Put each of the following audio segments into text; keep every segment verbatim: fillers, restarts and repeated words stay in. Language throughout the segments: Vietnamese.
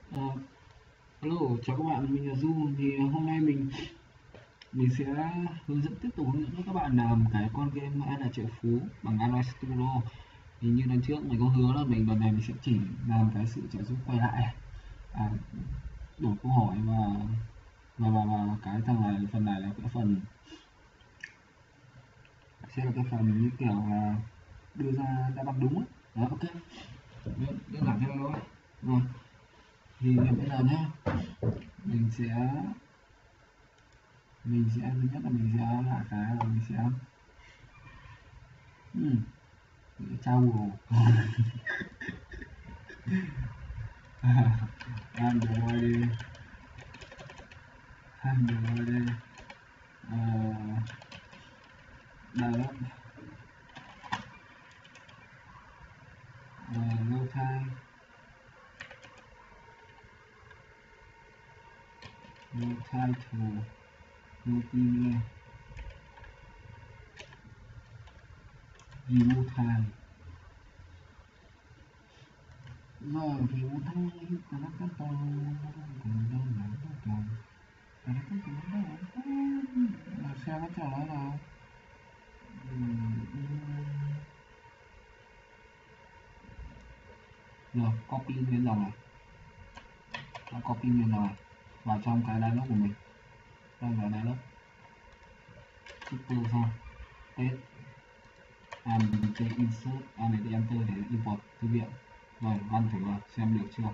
Ờ, Hello, chào các bạn, mình là Du. Thì hôm nay mình mình sẽ hướng dẫn tiếp tục hướng dẫn cho các bạn làm cái con game Ai là triệu phú bằng Android Studio. Thì như lần trước mình có hứa là mình lần này mình sẽ chỉ làm cái sự trợ giúp quay lại, à, đổi câu hỏi và và và, và cái thằng này phần này là cái phần sẽ là cái phần như kiểu là đưa ra đáp án đúng ấy. Đó, ok, đơn đơn giản thế thôi. Rồi, thì bây giờ nhé, mình sẽ mình sẽ thứ nhất là mình sẽ là cái là mình sẽ ừ, trao bù Android Android uh, develop uh, low time low title multi view time rồi view time nó có to còn đâu là nó còn nó có còn đâu là sao nó trả lời nào rồi copy nguyên dòng này, nó copy nguyên dòng này vào trong cái dialog của mình, trong cái dialog super xong test and mình insert and để enter để import thư viện. Rồi run thử vào xem được chưa.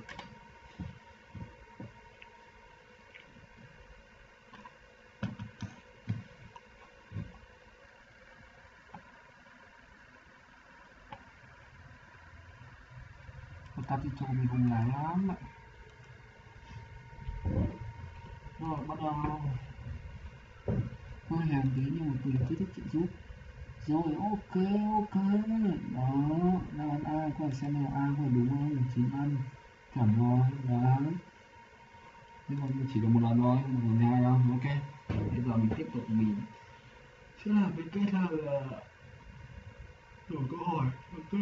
Potato mình không làm lắm ạ. Rồi bắt đầu hơi hèn tí nhưng mà mình cứ thích trợ giúp. Rồi ok ok đó, đáp án A có phải xem nào A có phải đúng không, chín ăn chuẩn rồi đấy, nhưng mà mình chỉ được một lần thôi, một lần hai đâu. Ok, bây giờ mình tiếp tục mình sẽ làm cái kết là đổi câu hỏi. Ok,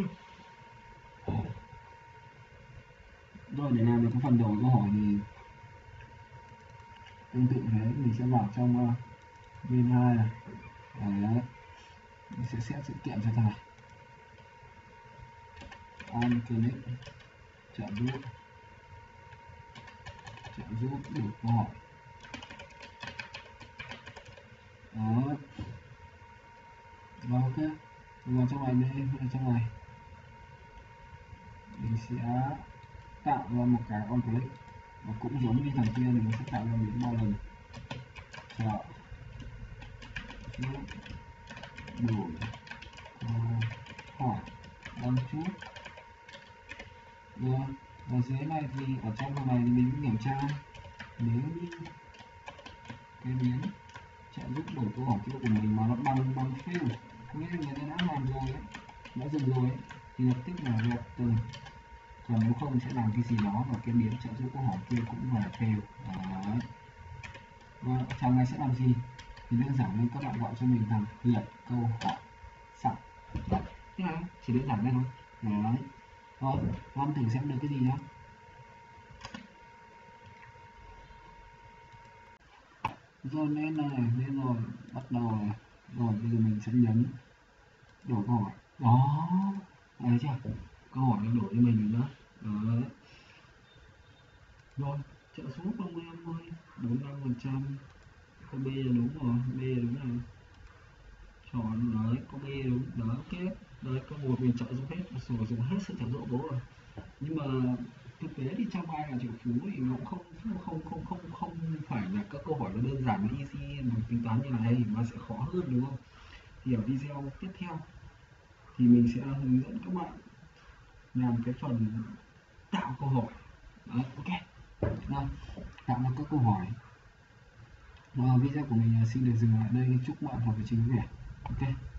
rồi để làm được cái phần đổi câu hỏi thì tương tự thế, mình sẽ vào trong uh, bên hai này. Đấy, mình sẽ set sự kiện cho thằng này on click trợ giúp trợ giúp đổi câu hỏi. Đó, rồi ok, vào trong này đây, vào trong này mình sẽ tạo ra một cái on click và cũng giống như thằng kia thì mình sẽ tạo ra những bao lần trợ giúp đổi câu hỏi đăng chút. Rồi, ở dưới này thì ở trong này thì mình kiểm tra nếu như cái biến trợ giúp đổi câu hỏi kia của mình mà nó bằng bằng fail, nghĩa là người ta đã làm rồi ấy, đã dừng rồi ấy, thì lập tức là dẹp từ, còn nếu không sẽ làm cái gì đó và cái biến trợ giúp câu hỏi kia cũng là fail. Đấy, và thằng này sẽ làm gì thì đơn giản nên các bạn gọi cho mình thằng hiện câu hỏi sẵn. Đấy, thế này chỉ đơn giản đây thôi. Đấy, rồi làm thử xem được cái gì nhá. Rồi lên này, lên rồi, bắt đầu này. Rồi bây giờ mình sẽ nhấn đổi câu hỏi. Đó, thấy chưa? Câu hỏi nó đổi cho mình rồi đó. Đấy. Rồi, trợ số không em ơi, bốn mươi lăm phần trăm. Có B là đúng rồi, B là đúng rồi. Chọn đấy, có B đúng, đó ok. Đấy, câu một mình trợ giúp hết, sử dụng hết sự trợ giúp bố rồi. Nhưng mà thực tế thì trong Ai là triệu phú thì nó cũng không không không không không phải là các câu hỏi nó đơn giản và easy mà tính toán như này, mà sẽ khó hơn đúng không. Thì ở video tiếp theo thì mình sẽ hướng dẫn các bạn làm cái phần tạo câu hỏi. Đấy, ok, rồi tạo ra các câu hỏi. Và video của mình xin được dừng lại đây, chúc bạn học về trình vẻ. Ok.